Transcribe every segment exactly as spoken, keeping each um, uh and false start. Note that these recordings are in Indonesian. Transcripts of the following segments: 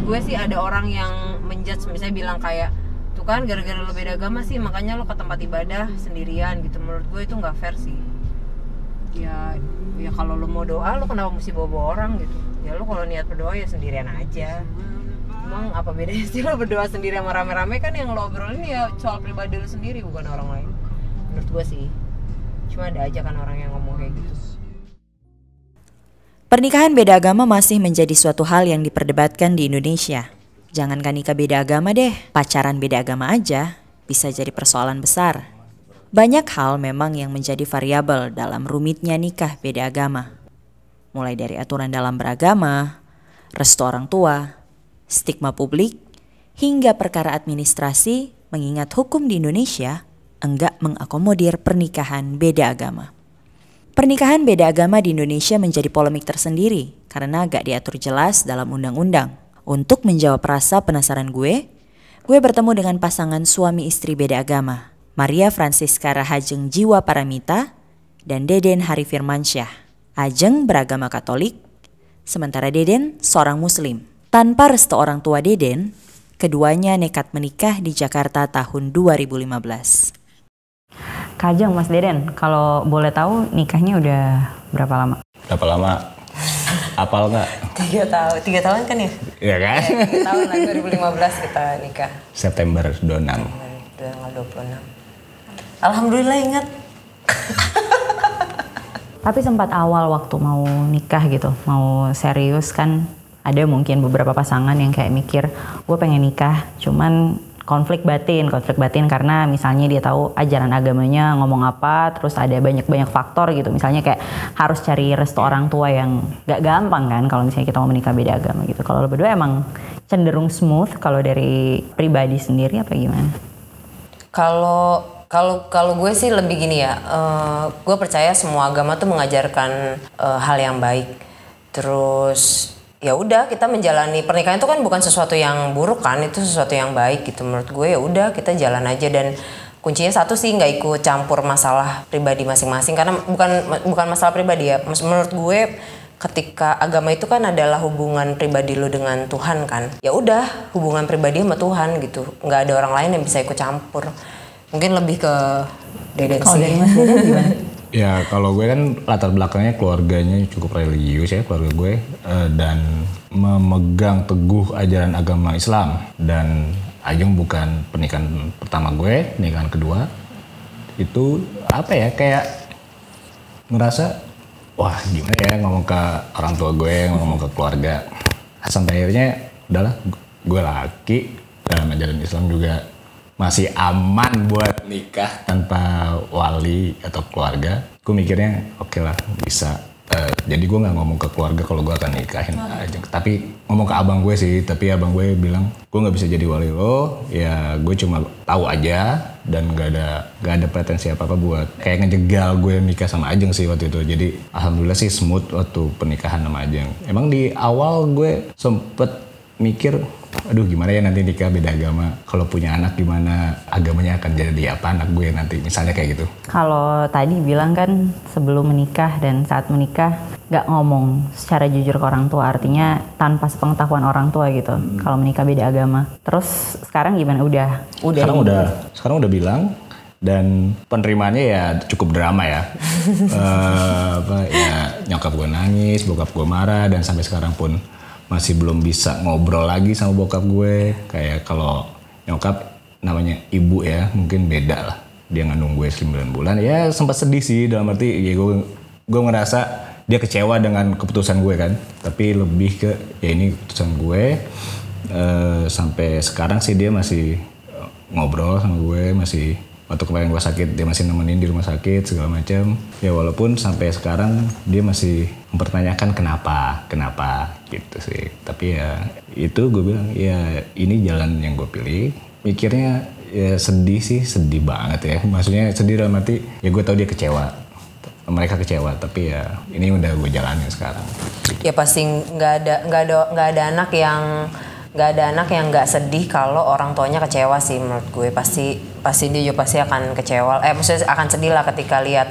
gue sih ada orang yang menjudge, misalnya bilang kayak tuh kan gara-gara lo beda agama sih makanya lo ke tempat ibadah sendirian gitu. Menurut gue itu nggak fair sih. Ya ya kalau lo mau doa lo kenapa mesti bawa-bawa orang gitu. Ya lo kalau niat berdoa ya sendirian aja. Emang apa bedanya sih lo berdoa sendiri sama rame-rame? Kan yang lo obrolin ya soal pribadi lo sendiri, bukan orang lain. Menurut gue sih. Cuma ada aja kan orang yang ngomong kayak gitu. Pernikahan beda agama masih menjadi suatu hal yang diperdebatkan di Indonesia. Jangankan nikah beda agama deh, pacaran beda agama aja bisa jadi persoalan besar. Banyak hal memang yang menjadi variabel dalam rumitnya nikah beda agama. Mulai dari aturan dalam beragama, restu orang tua, stigma publik, hingga perkara administrasi, mengingat hukum di Indonesia enggak mengakomodir pernikahan beda agama. Pernikahan beda agama di Indonesia menjadi polemik tersendiri karena gak diatur jelas dalam undang-undang. Untuk menjawab rasa penasaran gue, gue bertemu dengan pasangan suami istri beda agama, Maria Francisca Rahajeng Jiwa Paramita dan Deden Hari Firmansyah. Ajeng beragama Katolik, sementara Deden seorang Muslim. Tanpa restu orang tua Deden, keduanya nekat menikah di Jakarta tahun dua ribu lima belas. Kak Ajeng, Mas Deden, kalau boleh tahu nikahnya udah berapa lama? Berapa lama? Apal nggak? Tiga tahun, tiga tahun kan ya? Iya kan? Ya, tiga tahun lah, dua ribu lima belas kita nikah. September dua puluh enam. Tanggal dua puluh enam. Alhamdulillah ingat. Tapi sempat awal waktu mau nikah gitu, mau serius kan, ada mungkin beberapa pasangan yang kayak mikir, gue pengen nikah, cuman konflik batin, konflik batin karena misalnya dia tahu ajaran agamanya ngomong apa, terus ada banyak-banyak faktor gitu, misalnya kayak harus cari restu orang tua yang gak gampang kan kalau misalnya kita mau menikah beda agama gitu. Kalau lo berdua emang cenderung smooth kalau dari pribadi sendiri apa gimana? Kalau kalau kalau gue sih lebih gini ya, uh, gue percaya semua agama tuh mengajarkan uh, hal yang baik. Terus ya udah kita menjalani pernikahan itu kan bukan sesuatu yang buruk kan, itu sesuatu yang baik gitu. Menurut gue ya udah kita jalan aja, dan kuncinya satu sih nggak ikut campur masalah pribadi masing-masing, karena bukan bukan masalah pribadi ya. Menurut gue ketika agama itu kan adalah hubungan pribadi lo dengan Tuhan kan, ya udah hubungan pribadi sama Tuhan gitu, nggak ada orang lain yang bisa ikut campur. Mungkin lebih ke Deden sih. Dari Mas Deden gimana? Ya kalau gue kan latar belakangnya keluarganya cukup religius ya, keluarga gue, uh, dan memegang teguh ajaran agama Islam. Dan Ajeng bukan pernikahan pertama gue, pernikahan kedua. Itu apa ya, kayak ngerasa wah gimana ya ngomong ke orang tua gue, ngomong ke keluarga. Sampai akhirnya udahlah, gue laki dalam ajaran Islam juga masih aman buat nikah tanpa wali atau keluarga. Gue mikirnya oke okay lah bisa. Uh, jadi gue nggak ngomong ke keluarga kalau gue akan nikahin oh. aja. Tapi ngomong ke abang gue sih. Tapi abang gue bilang gue nggak bisa jadi wali lo. Ya gue cuma tahu aja dan nggak ada nggak ada pretensi apa apa buat kayak ngejegal gue nikah sama Ajeng sih waktu itu. Jadi alhamdulillah sih smooth waktu pernikahan sama Ajeng. Emang di awal gue sempet mikir, aduh gimana ya nanti nikah beda agama, kalau punya anak gimana agamanya akan jadi apa anak gue nanti, misalnya kayak gitu. Kalau tadi bilang kan sebelum menikah dan saat menikah nggak ngomong secara jujur ke orang tua, artinya tanpa sepengetahuan orang tua gitu. Hmm. Kalau menikah beda agama, terus sekarang gimana? Udah, udah. Sekarang udah, sekarang udah bilang, dan penerimaannya ya cukup drama ya. uh, apa ya nyokap gue nangis, bokap gue marah, dan sampai sekarang pun masih belum bisa ngobrol lagi sama bokap gue. Kayak kalau nyokap namanya ibu ya, mungkin beda lah. Dia ngandung gue sembilan bulan. Ya sempat sedih sih, dalam arti ya gue, gue ngerasa dia kecewa dengan keputusan gue kan. Tapi lebih ke ya ini keputusan gue. E, sampai sekarang sih dia masih ngobrol sama gue, masih waktu kemarin gue sakit dia masih nemenin di rumah sakit segala macam. Ya walaupun sampai sekarang dia masih mempertanyakan kenapa, kenapa gitu sih. Tapi ya itu gue bilang ya ini jalan yang gue pilih. Mikirnya ya sedih sih, sedih banget ya. Maksudnya sedih dalam arti ya gue tahu dia kecewa, mereka kecewa. Tapi ya ini udah gue jalanin sekarang. Ya pasti nggak ada nggak ada nggak ada anak yang nggak ada anak yang nggak sedih kalau orang tuanya kecewa sih. Menurut gue pasti pasti dia juga pasti akan kecewa. Eh maksudnya akan sedih lah ketika lihat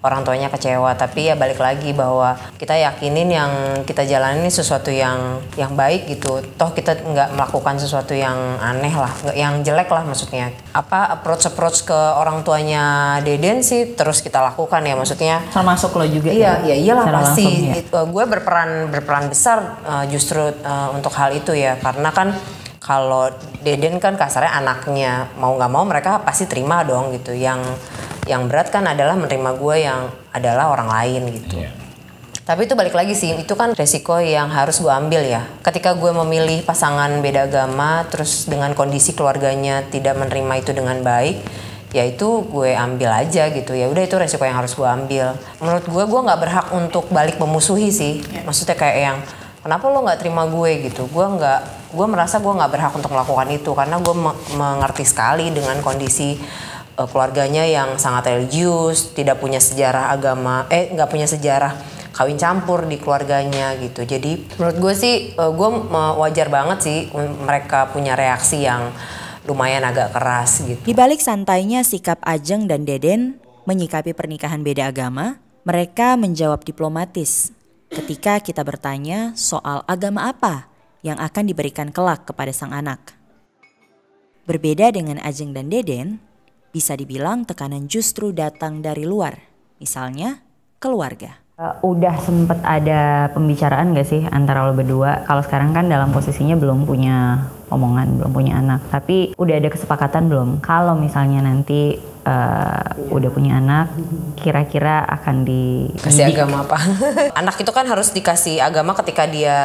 orang tuanya kecewa. Tapi ya balik lagi bahwa kita yakinin yang kita jalanin ini sesuatu yang yang baik gitu. Toh kita nggak melakukan sesuatu yang aneh lah, yang jelek lah maksudnya. Apa approach-approach ke orang tuanya Deden sih terus kita lakukan ya, maksudnya. Termasuk lo juga iya, ya? Iya, iyalah pasti. Langsung, ya? It, uh, gue berperan berperan besar uh, justru uh, untuk hal itu ya, karena kan kalau Deden kan kasarnya anaknya, mau nggak mau mereka pasti terima dong gitu. Yang yang berat kan adalah menerima gue yang adalah orang lain gitu. Yeah. Tapi itu balik lagi sih, itu kan resiko yang harus gue ambil ya. Ketika gue memilih pasangan beda agama, terus dengan kondisi keluarganya tidak menerima itu dengan baik, ya itu gue ambil aja gitu. Ya udah, itu resiko yang harus gue ambil. Menurut gue, gue nggak berhak untuk balik memusuhi sih. Yeah. Maksudnya kayak yang kenapa lo nggak terima gue gitu? Gue nggak gue merasa gue nggak berhak untuk melakukan itu karena gue me- mengerti sekali dengan kondisi uh, keluarganya yang sangat religius, tidak punya sejarah agama, eh nggak punya sejarah kawin campur di keluarganya gitu. Jadi menurut gue sih uh, gue uh, wajar banget sih mereka punya reaksi yang lumayan agak keras gitu. Di balik santainya sikap Ajeng dan Deden menyikapi pernikahan beda agama, mereka menjawab diplomatis ketika kita bertanya soal agama apa yang akan diberikan kelak kepada sang anak. Berbeda dengan Ajeng dan Deden, bisa dibilang tekanan justru datang dari luar, misalnya keluarga. Uh, udah sempet ada pembicaraan gak sih antara lo berdua? Kalau sekarang kan dalam posisinya belum punya omongan, belum punya anak. Tapi udah ada kesepakatan belum? Kalau misalnya nanti uh, udah punya anak, kira-kira akan di... Kasih agama apa? Anak itu kan harus dikasih agama ketika dia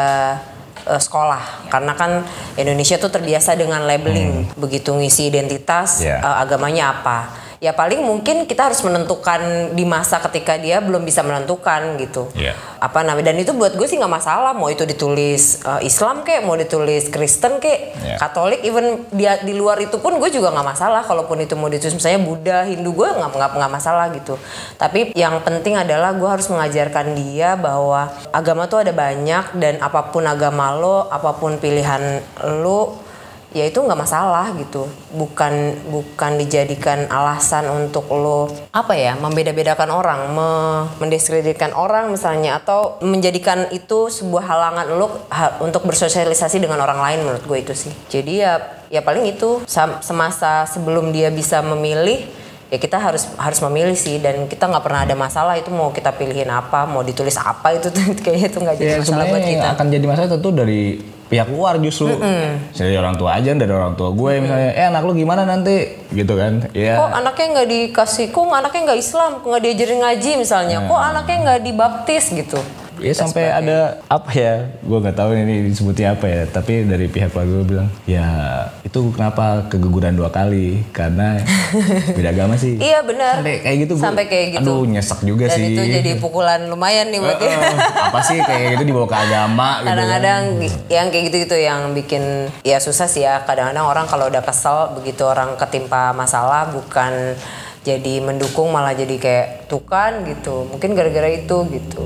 uh, sekolah. Karena kan Indonesia tuh terbiasa dengan labeling. Hmm. Begitu ngisi identitas, yeah. uh, agamanya apa. Ya paling mungkin kita harus menentukan di masa ketika dia belum bisa menentukan gitu. Yeah. Apa namanya, dan itu buat gue sih nggak masalah, mau itu ditulis uh, Islam kek, mau ditulis Kristen kek, yeah. Katolik, even dia di luar itu pun gue juga nggak masalah. Kalaupun itu mau ditulis misalnya Buddha, Hindu, gue nggak nggak nggak masalah gitu. Tapi yang penting adalah gue harus mengajarkan dia bahwa agama tuh ada banyak, dan apapun agama lo, apapun pilihan lo, ya itu nggak masalah gitu. Bukan bukan dijadikan alasan untuk lo apa ya, membeda-bedakan orang, me- mendiskreditkan orang misalnya, atau menjadikan itu sebuah halangan lo ha- untuk bersosialisasi dengan orang lain. Menurut gue itu sih. Jadi ya ya paling itu semasa sebelum dia bisa memilih, ya kita harus harus memilih sih. Dan kita nggak pernah ada masalah itu mau kita pilihin apa, mau ditulis apa, itu kayaknya itu nggak jadi ya, masalah buat kita. Yang akan jadi masalah tentu dari pihak luar justru. Mm-mm. Dari orang tua aja, dari orang tua gue mm. misalnya, eh anak lu gimana nanti gitu kan. Ya. Kok anaknya nggak dikasih, kok anaknya nggak Islam, kok nggak diajarin ngaji misalnya, nah. Kok anaknya nggak dibaptis gitu. Ya sampai sebagai. Ada apa ya, gue nggak tahu ini disebutnya apa ya, tapi dari pihak keluarga gue bilang ya itu kenapa keguguran dua kali karena beda agama sih. Iya benar. Sampai kayak gitu. Sampai kayak gitu. Aduh nyesek juga dan sih. Dan itu jadi pukulan lumayan nih buat dia. Apa sih kayak gitu dibawa ke agama. Kadang-kadang gitu kan. Yang kayak gitu-gitu yang bikin ya susah sih ya. Kadang-kadang orang kalau udah kesel begitu orang ketimpa masalah, bukan jadi mendukung malah jadi kayak tukan gitu. Mungkin gara-gara itu gitu.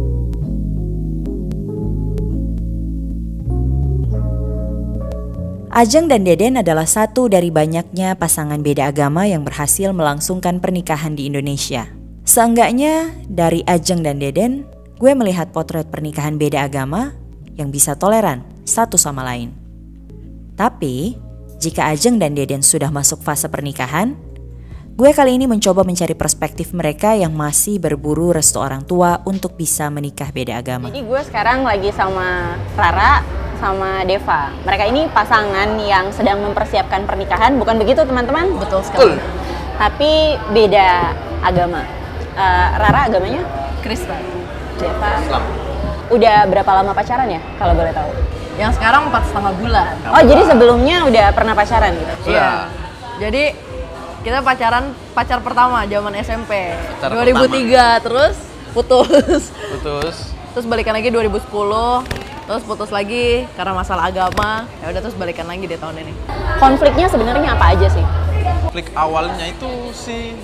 Ajeng dan Deden adalah satu dari banyaknya pasangan beda agama yang berhasil melangsungkan pernikahan di Indonesia. Seenggaknya dari Ajeng dan Deden, gue melihat potret pernikahan beda agama yang bisa toleran satu sama lain. Tapi, jika Ajeng dan Deden sudah masuk fase pernikahan, gue kali ini mencoba mencari perspektif mereka yang masih berburu restu orang tua untuk bisa menikah beda agama. Jadi gue sekarang lagi sama Rara sama Deva. Mereka ini pasangan yang sedang mempersiapkan pernikahan, bukan begitu teman-teman? Betul sekali. Uh. Tapi beda agama. Uh, Rara agamanya? Kristen. Deva? Islam. Udah berapa lama pacaran ya, kalau boleh tahu? Yang sekarang empat setengah bulan. Oh, jadi sebelumnya udah pernah pacaran gitu? Iya. Jadi kita pacaran, pacar pertama zaman S M P. Pacar dua ribu tiga, pertama. Terus putus. Putus. Terus balikan lagi dua ribu sepuluh. Terus putus lagi karena masalah agama. Ya udah, terus balikan lagi di tahun ini. Konfliknya sebenarnya apa aja sih? Konflik awalnya itu sih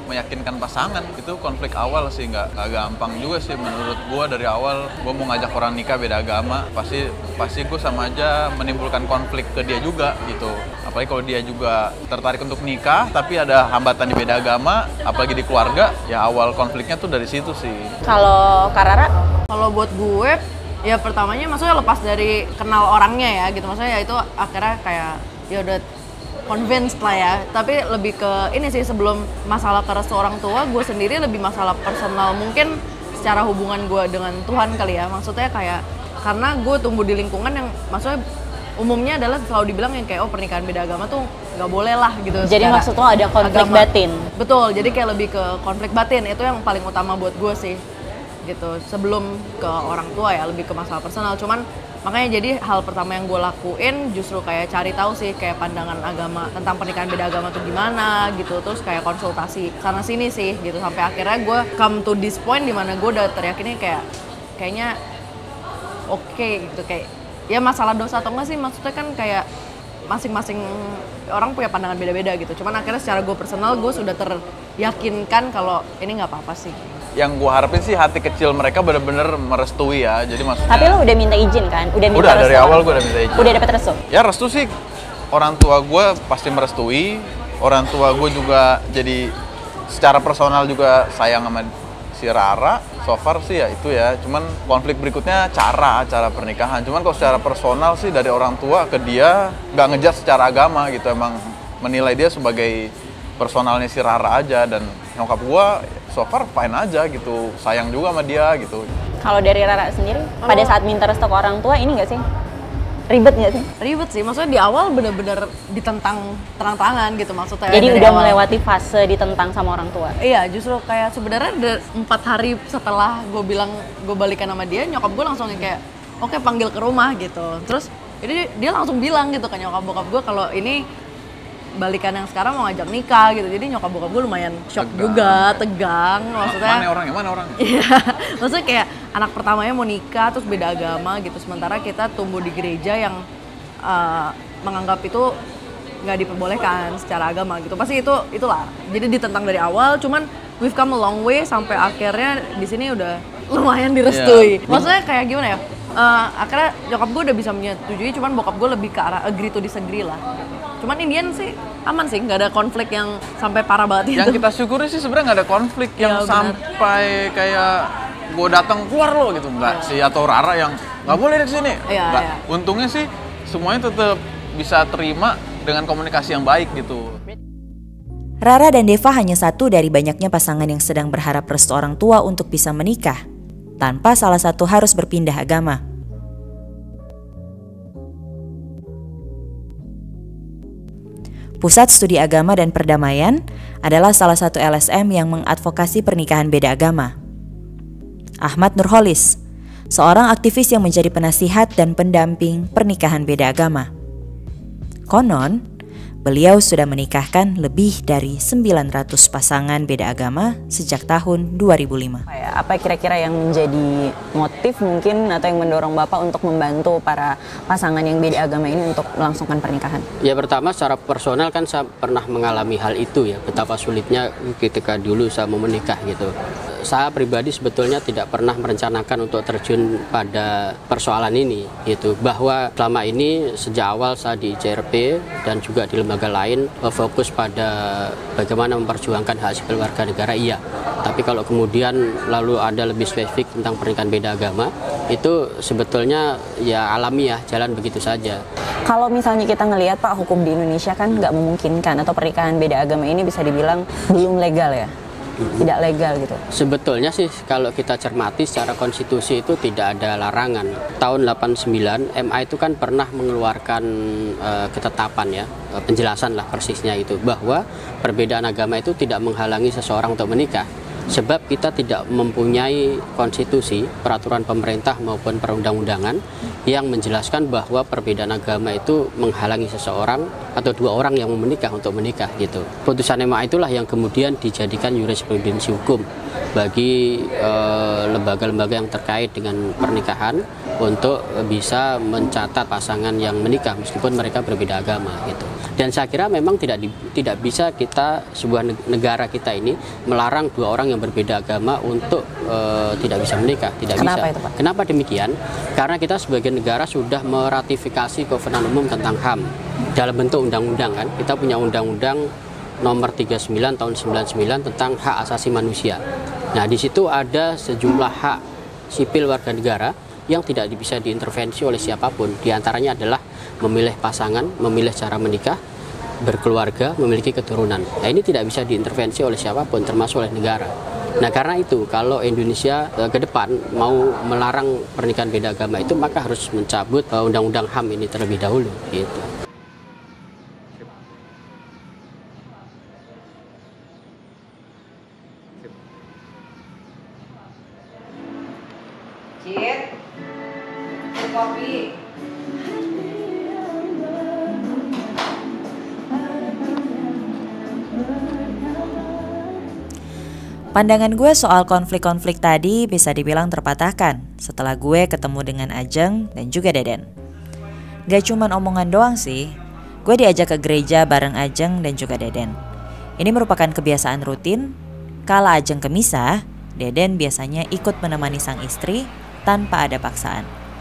meyakinkan pasangan. Itu konflik awal sih, nggak nggak gampang juga sih menurut gue. Dari awal gue mau ngajak orang nikah beda agama, pasti pasti gue sama aja menimbulkan konflik ke dia juga gitu. Apalagi kalau dia juga tertarik untuk nikah tapi ada hambatan di beda agama, apalagi di keluarga, ya awal konfliknya tuh dari situ sih. Kalau Kak Rara? Kalau buat gue, ya pertamanya maksudnya lepas dari kenal orangnya ya gitu, maksudnya ya itu akhirnya kayak ya udah convinced lah ya. Tapi lebih ke ini sih, sebelum masalah ke restu orang tua, gue sendiri lebih masalah personal, mungkin secara hubungan gue dengan Tuhan kali ya. Maksudnya kayak karena gue tumbuh di lingkungan yang maksudnya umumnya adalah selalu dibilang yang kayak oh pernikahan beda agama tuh nggak boleh lah gitu. Jadi maksud lo ada konflik agama. Batin? Betul, jadi kayak lebih ke konflik batin, itu yang paling utama buat gue sih gitu. Sebelum ke orang tua ya, lebih ke masalah personal. Cuman makanya jadi hal pertama yang gue lakuin justru kayak cari tahu sih kayak pandangan agama tentang pernikahan beda agama tuh gimana gitu, terus kayak konsultasi sana sini sih gitu, sampai akhirnya gue come to this point dimana gue udah teryakinnya kayak kayaknya oke okay, gitu. Kayak ya masalah dosa atau enggak sih, maksudnya kan kayak masing-masing orang punya pandangan beda-beda gitu. Cuman akhirnya secara gue personal gue sudah teryakinkan kalau ini nggak apa-apa sih. Yang gue harapin sih hati kecil mereka benar-benar merestui ya. Jadi maksudnya. Tapi lo udah minta izin kan? Udah minta udah restu? Dari awal gue udah minta izin. Udah dapet restu? Ya restu sih, orang tua gue pasti merestui. Orang tua gue juga jadi secara personal juga sayang sama si Rara. So far sih ya itu ya. Cuman konflik berikutnya cara cara pernikahan. Cuman kalau secara personal sih dari orang tua ke dia nggak ngejudge secara agama gitu. Emang menilai dia sebagai personalnya si Rara aja, dan nyokap gue so far fine aja gitu, sayang juga sama dia gitu. Kalau dari Rara sendiri, oh. pada saat minta restu ke orang tua ini nggak sih? Ribet nggak sih? Ribet sih, maksudnya di awal bener-bener ditentang terang-terangan gitu maksudnya. Jadi udah awal melewati fase ditentang sama orang tua? Iya, justru kayak sebenarnya empat hari setelah gue bilang gue balikan sama dia, nyokap gue langsung kayak oke okay, panggil ke rumah gitu. Terus jadi dia langsung bilang gitu kan nyokap bokap gue kalau ini balikan yang sekarang mau ngajak nikah gitu. Jadi nyokap bokap gue lumayan shock tegang. juga, tegang maksudnya. Mana orangnya? Mana orangnya? Iya, maksudnya kayak anak pertamanya mau nikah terus beda agama gitu. Sementara kita tumbuh di gereja yang uh, menganggap itu nggak diperbolehkan secara agama gitu. Pasti itu itulah. Jadi ditentang dari awal. Cuman we've come a long way sampai akhirnya di sini udah lumayan direstui. Yeah. Maksudnya kayak gimana ya? Uh, akhirnya nyokap gue udah bisa menyetujui, cuman bokap gue lebih ke arah agree to disagree lah. Cuman Indian sih aman sih, nggak ada konflik yang sampai parah banget itu. Yang kita syukuri sih sebenarnya nggak ada konflik yang ya, sampai kayak gue datang keluar lo gitu, nggak ya. sih, atau Rara yang nggak boleh di sini. Ya, ya. Untungnya sih semuanya tetap bisa terima dengan komunikasi yang baik gitu. Rara dan Deva hanya satu dari banyaknya pasangan yang sedang berharap restu orang tua untuk bisa menikah tanpa salah satu harus berpindah agama. Pusat Studi Agama dan Perdamaian adalah salah satu L S M yang mengadvokasi pernikahan beda agama. Ahmad Nurholis, seorang aktivis yang menjadi penasihat dan pendamping pernikahan beda agama. Konon, beliau sudah menikahkan lebih dari sembilan ratus pasangan beda agama sejak tahun dua ribu lima. Apa kira-kira yang menjadi motif mungkin atau yang mendorong Bapak untuk membantu para pasangan yang beda agama ini untuk melangsungkan pernikahan? Ya pertama secara personal kan saya pernah mengalami hal itu ya, betapa sulitnya ketika dulu saya mau menikah gitu. Saya pribadi sebetulnya tidak pernah merencanakan untuk terjun pada persoalan ini gitu, bahwa selama ini sejak awal saya di C R P dan juga di lembaga lain fokus pada bagaimana memperjuangkan hak sipil warga negara, iya. Tapi kalau kemudian lalu ada lebih spesifik tentang pernikahan beda agama, itu sebetulnya ya alamiah, jalan begitu saja. Kalau misalnya kita ngelihat Pak, hukum di Indonesia kan nggak memungkinkan, atau pernikahan beda agama ini bisa dibilang belum legal ya? Tidak legal gitu. Sebetulnya sih kalau kita cermati secara konstitusi itu tidak ada larangan. Tahun delapan puluh sembilan M A itu kan pernah mengeluarkan uh, ketetapan ya, uh, penjelasan lah persisnya itu, bahwa perbedaan agama itu tidak menghalangi seseorang untuk menikah. Sebab kita tidak mempunyai konstitusi, peraturan pemerintah maupun perundang-undangan yang menjelaskan bahwa perbedaan agama itu menghalangi seseorang atau dua orang yang mau menikah untuk menikah gitu. Putusan M A itulah yang kemudian dijadikan jurisprudensi hukum bagi lembaga-lembaga eh, yang terkait dengan pernikahan untuk bisa mencatat pasangan yang menikah meskipun mereka berbeda agama gitu. Dan saya kira memang tidak di, tidak bisa kita, sebuah negara kita ini melarang dua orang yang berbeda agama untuk uh, tidak bisa menikah. Tidak Kenapa bisa. itu, Pak? Kenapa demikian? Karena kita sebagai negara sudah meratifikasi Kovenan Umum tentang H A M dalam bentuk undang-undang kan. Kita punya undang-undang nomor tiga puluh sembilan tahun sembilan puluh sembilan tentang hak asasi manusia. Nah, di situ ada sejumlah hak sipil warga negara yang tidak bisa diintervensi oleh siapapun. Di antaranya adalah memilih pasangan, memilih cara menikah, berkeluarga, memiliki keturunan. Nah, ini tidak bisa diintervensi oleh siapapun, termasuk oleh negara. Nah, karena itu kalau Indonesia eh, ke depan mau melarang pernikahan beda agama itu, maka harus mencabut eh, undang-undang H A M ini terlebih dahulu. Gitu. Cid, kopi. Pandangan gue soal konflik-konflik tadi bisa dibilang terpatahkan setelah gue ketemu dengan Ajeng dan juga Deden. Gak cuman omongan doang sih, gue diajak ke gereja bareng Ajeng dan juga Deden. Ini merupakan kebiasaan rutin. Kala Ajeng ke misa, Deden biasanya ikut menemani sang istri tanpa ada paksaan.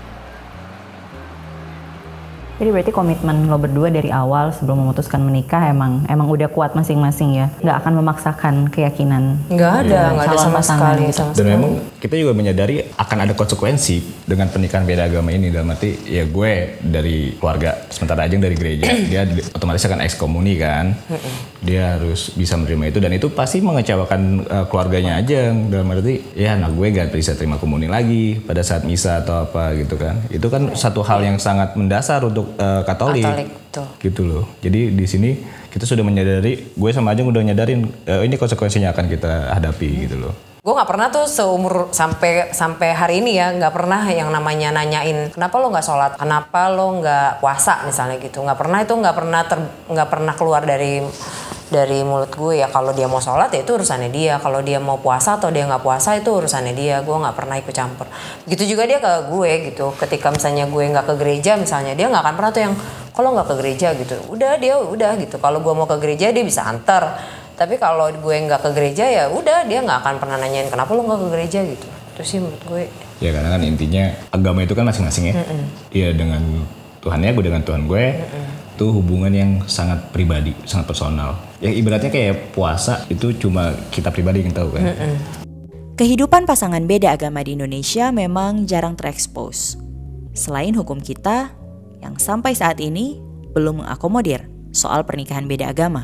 Jadi berarti komitmen lo berdua dari awal sebelum memutuskan menikah emang emang udah kuat masing-masing ya, nggak akan memaksakan keyakinan. Nggak ada, nggak ada sama sekali. Gitu. Sama Dan sekali. memang kita juga menyadari akan ada konsekuensi dengan pernikahan beda agama ini. Dalam arti ya gue dari keluarga, sementara Ajeng dari gereja, dia otomatis akan ekskomuni kan. Dia harus bisa menerima itu dan itu pasti mengecewakan uh, keluarganya Ajeng. Dalam arti ya anak gue gak bisa terima komuni lagi pada saat misa atau apa gitu kan. Itu kan satu hal yang sangat mendasar untuk uh, Katolik, Katolik betul. gitu loh. Jadi di sini kita sudah menyadari, gue sama Ajeng udah nyadarin uh, ini konsekuensinya akan kita hadapi gitu loh. Gue nggak pernah tuh seumur sampai sampai hari ini ya nggak pernah yang namanya nanyain kenapa lo nggak sholat, kenapa lo nggak puasa misalnya gitu. Nggak pernah, itu nggak pernah nggak pernah keluar dari dari mulut gue. Ya kalau dia mau sholat ya itu urusannya dia, kalau dia mau puasa atau dia nggak puasa itu urusannya dia. Gue nggak pernah ikut campur. Gitu juga dia ke gue gitu. Ketika misalnya gue nggak ke gereja misalnya, dia nggak akan pernah tuh yang kalau nggak ke gereja gitu. Udah dia udah gitu. Kalau gue mau ke gereja dia bisa antar. Tapi kalau gue nggak ke gereja ya udah, dia nggak akan pernah nanyain kenapa lo nggak ke gereja gitu. Itu sih menurut gue. Ya karena kan intinya agama itu kan masing-masing ya. Dia dengan Tuhannya, gue dengan Tuhan gue. Mm-mm. Itu hubungan yang sangat pribadi, sangat personal. Yang ibaratnya kayak puasa itu cuma kita pribadi yang tahu kan. Mm-mm. Kehidupan pasangan beda agama di Indonesia memang jarang terekspos. Selain hukum kita yang sampai saat ini belum mengakomodir soal pernikahan beda agama.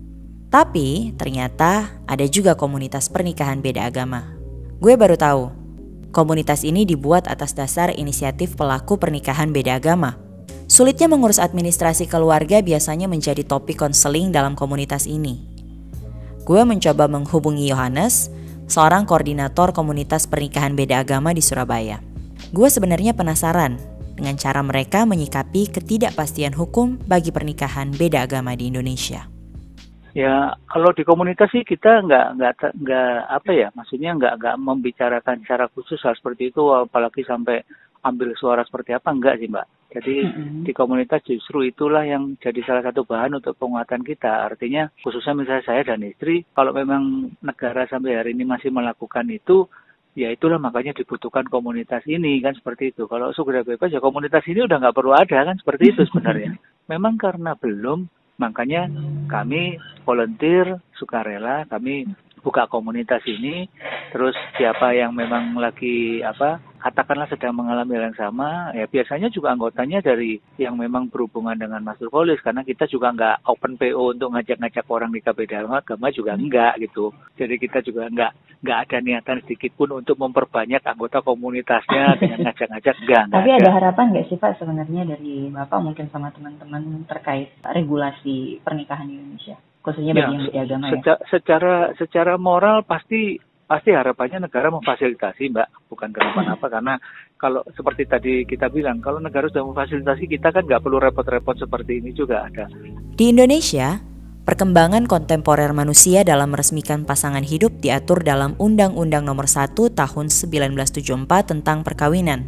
Tapi ternyata ada juga komunitas pernikahan beda agama. Gue baru tahu, komunitas ini dibuat atas dasar inisiatif pelaku pernikahan beda agama. Sulitnya mengurus administrasi keluarga biasanya menjadi topik konseling dalam komunitas ini. Gue mencoba menghubungi Yohanes, seorang koordinator komunitas pernikahan beda agama di Surabaya. Gue sebenarnya penasaran dengan cara mereka menyikapi ketidakpastian hukum bagi pernikahan beda agama di Indonesia. Ya, kalau di komunitas sih kita nggak nggak nggak apa ya, maksudnya nggak nggak membicarakan secara khusus hal seperti itu, apalagi sampai ambil suara seperti apa, enggak sih Mbak. Jadi mm-hmm. di komunitas justru itulah yang jadi salah satu bahan untuk penguatan kita. Artinya khususnya misalnya saya dan istri, kalau memang negara sampai hari ini masih melakukan itu, ya itulah makanya dibutuhkan komunitas ini kan seperti itu. Kalau sudah bebas ya komunitas ini udah nggak perlu ada kan seperti itu sebenarnya. Memang karena belum, makanya kami volunteer, sukarela, kami buka komunitas ini. Terus siapa yang memang lagi apa katakanlah sedang mengalami hal yang sama, ya biasanya juga anggotanya dari yang memang berhubungan dengan Masjid Polis, karena kita juga nggak open P O untuk ngajak-ngajak orang nikah beda agama juga enggak gitu. Jadi kita juga nggak nggak ada niatan sedikit pun untuk memperbanyak anggota komunitasnya dengan ngajak-ngajak enggak. Tapi ada. ada harapan nggak sih Pak sebenarnya dari Bapak mungkin sama teman-teman terkait regulasi pernikahan di Indonesia, khususnya bagi ya, yang beda agama secara, ya? Secara secara moral pasti Pasti harapannya negara memfasilitasi Mbak, bukan kenapa-napa, karena kalau seperti tadi kita bilang, kalau negara sudah memfasilitasi kita kan nggak perlu repot-repot seperti ini juga ada. Di Indonesia, perkembangan kontemporer manusia dalam meresmikan pasangan hidup diatur dalam Undang-Undang Nomor satu Tahun seribu sembilan ratus tujuh puluh empat tentang perkawinan.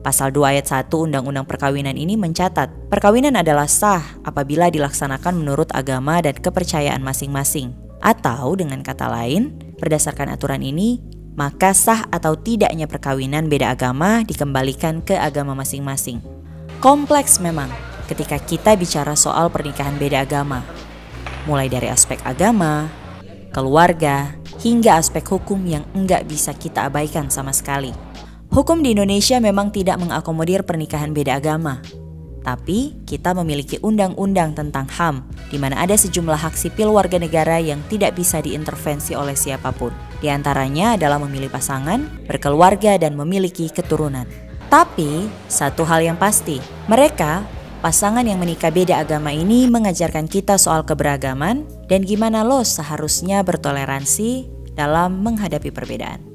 Pasal dua ayat satu Undang-Undang Perkawinan ini mencatat, perkawinan adalah sah apabila dilaksanakan menurut agama dan kepercayaan masing-masing. Atau dengan kata lain, berdasarkan aturan ini, maka sah atau tidaknya perkawinan beda agama dikembalikan ke agama masing-masing. Kompleks memang ketika kita bicara soal pernikahan beda agama. Mulai dari aspek agama, keluarga, hingga aspek hukum yang enggak bisa kita abaikan sama sekali. Hukum di Indonesia memang tidak mengakomodir pernikahan beda agama. Tapi kita memiliki undang-undang tentang H A M, di mana ada sejumlah hak sipil warga negara yang tidak bisa diintervensi oleh siapapun. Di antaranya adalah memilih pasangan, berkeluarga, dan memiliki keturunan. Tapi, satu hal yang pasti, mereka, pasangan yang menikah beda agama ini mengajarkan kita soal keberagaman dan gimana lo seharusnya bertoleransi dalam menghadapi perbedaan.